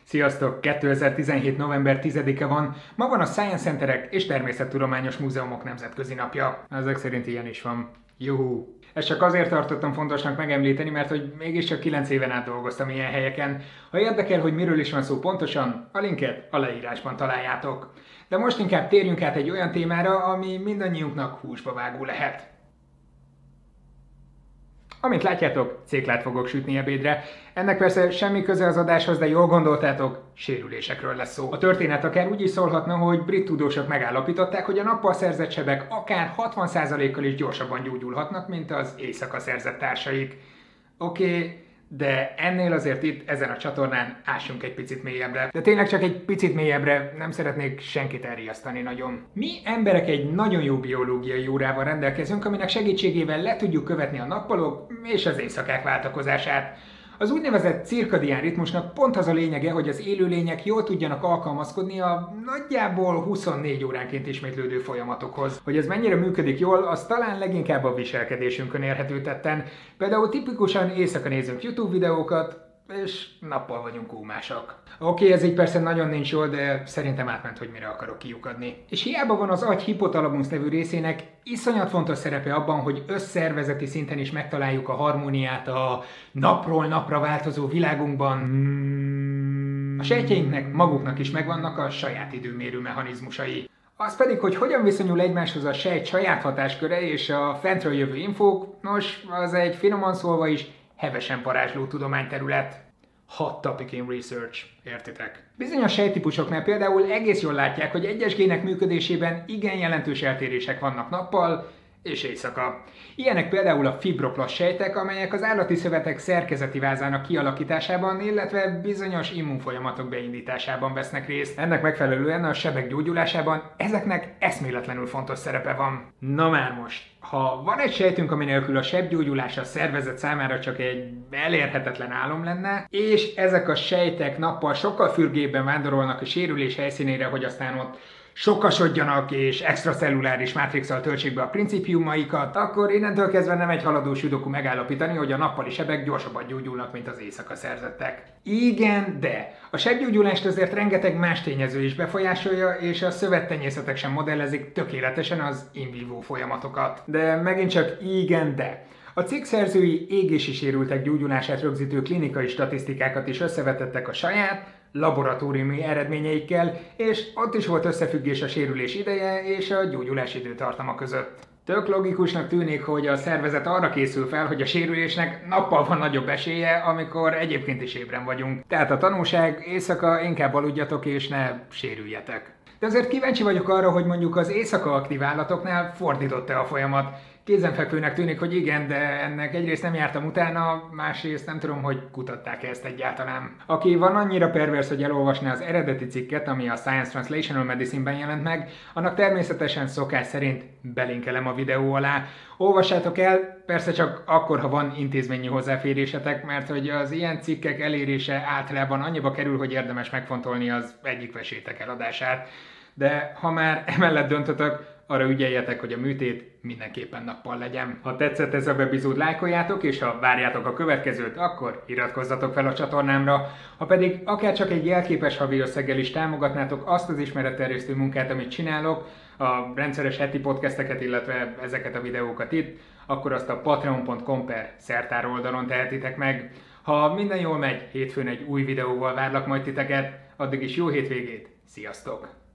Sziasztok! 2017. november 10-e van, ma van a Science Centerek és Természettudományos Múzeumok Nemzetközi Napja. Ezek szerint ilyen is van. Juhú! Ezt csak azért tartottam fontosnak megemlíteni, mert hogy mégiscsak 9 éven át dolgoztam ilyen helyeken. Ha érdekel, hogy miről is van szó pontosan, a linket a leírásban találjátok. De most inkább térjünk át egy olyan témára, ami mindannyiunknak húsba vágó lehet. Amint látjátok, céklát fogok sütni ebédre. Ennek persze semmi köze az adáshoz, de jól gondoltátok, sérülésekről lesz szó. A történet akár úgy is szólhatna, hogy brit tudósok megállapították, hogy a nappal szerzett sebek akár 60%-kal is gyorsabban gyógyulhatnak, mint az éjszaka szerzett társaik. Oké, de ennél azért itt, ezen a csatornán ássunk egy picit mélyebbre. De tényleg csak egy picit mélyebbre, nem szeretnék senkit elriasztani nagyon. Mi emberek egy nagyon jó biológiai órával rendelkezünk, aminek segítségével le tudjuk követni a nappalok és az éjszakák váltakozását. Az úgynevezett cirkadián ritmusnak pont az a lényege, hogy az élőlények jól tudjanak alkalmazkodni a nagyjából 24 óránként ismétlődő folyamatokhoz. Hogy ez mennyire működik jól, az talán leginkább a viselkedésünkön érhető tetten. Például tipikusan éjszaka nézünk YouTube videókat, és nappal vagyunk kómásak. Oké, ez így persze nagyon nincs jól, de szerintem átment, hogy mire akarok kiukadni. És hiába van az agy hipotalamus nevű részének iszonyat fontos szerepe abban, hogy összszervezeti szinten is megtaláljuk a harmóniát a napról napra változó világunkban. A sejtjeinknek maguknak is megvannak a saját időmérő mechanizmusai. Az pedig, hogy hogyan viszonyul egymáshoz a sejt saját hatásköre és a fentről jövő infók, nos, az egy finoman szólva is hevesen parázsló tudományterület. Hot topic in research, értitek? Bizonyos sejttípusoknál például egész jól látják, hogy egyes gének működésében igen jelentős eltérések vannak nappal és éjszaka. Ilyenek például a fibroplast sejtek, amelyek az állati szövetek szerkezeti vázának kialakításában, illetve bizonyos immunfolyamatok beindításában vesznek részt. Ennek megfelelően a sebek gyógyulásában ezeknek eszméletlenül fontos szerepe van. Na már most, ha van egy sejtünk, ami nélkül a sebgyógyulás a szervezet számára csak egy elérhetetlen álom lenne, és ezek a sejtek nappal sokkal fürgébben vándorolnak a sérülés helyszínére, hogy aztán ott sokasodjanak és extracelluláris mátrixsal töltsék be a principiumaikat, akkor innentől kezdve nem egy haladó sudoku megállapítani, hogy a nappali sebek gyorsabban gyógyulnak, mint az éjszaka szerzettek. Igen, de a sebgyógyulást azért rengeteg más tényező is befolyásolja, és a szövettenyészetek sem modellezik tökéletesen az in vivo folyamatokat. De megint csak igen, de. A cikk szerzői égési sérültek gyógyulását rögzítő klinikai statisztikákat is összevetettek a saját, laboratóriumi eredményeikkel, és ott is volt összefüggés a sérülés ideje és a gyógyulás időtartama között. Tök logikusnak tűnik, hogy a szervezet arra készül fel, hogy a sérülésnek nappal van nagyobb esélye, amikor egyébként is ébren vagyunk. Tehát a tanulság, éjszaka inkább aludjatok és ne sérüljetek. De azért kíváncsi vagyok arra, hogy mondjuk az éjszaka aktív állatoknál fordított-e a folyamat. Kézenfekvőnek tűnik, hogy igen, de ennek egyrészt nem jártam utána, másrészt nem tudom, hogy kutatták-e ezt egyáltalán. Aki van annyira pervers, hogy elolvasná az eredeti cikket, ami a Science Translational Medicine-ben jelent meg, annak természetesen szokás szerint belinkelem a videó alá. Olvassátok el, persze csak akkor, ha van intézményi hozzáférésetek, mert hogy az ilyen cikkek elérése általában annyiba kerül, hogy érdemes megfontolni az egyik vesétek eladását. De ha már emellett döntötök, arra ügyeljetek, hogy a műtét mindenképpen nappal legyen. Ha tetszett ez a epizód, lájkoljátok, és ha várjátok a következőt, akkor iratkozzatok fel a csatornámra. Ha pedig akár csak egy jelképes havi összeggel is támogatnátok azt az ismeretterjesztő munkát, amit csinálok, a rendszeres heti podcasteket, illetve ezeket a videókat itt, akkor azt a patreon.com/szertár oldalon tehetitek meg. Ha minden jól megy, hétfőn egy új videóval várlak majd titeket, addig is jó hétvégét, sziasztok!